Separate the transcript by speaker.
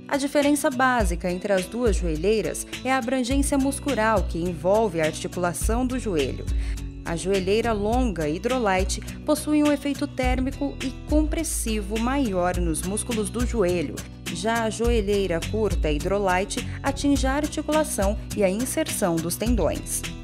Speaker 1: A diferença básica entre as duas joelheiras é a abrangência muscular, que envolve a articulação do joelho. A joelheira longa Hydrolite possui um efeito térmico e compressivo maior nos músculos do joelho. Já a joelheira curta Hydrolite atinge a articulação e a inserção dos tendões.